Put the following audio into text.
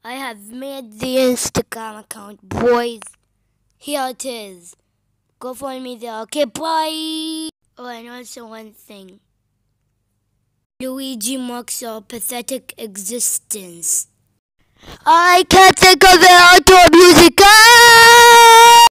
I have made the Instagram account, boys. Here it is. Go follow me there. Okay, bye. Oh, and also one thing. Luigi mocks your pathetic existence. I can't think of the outro music.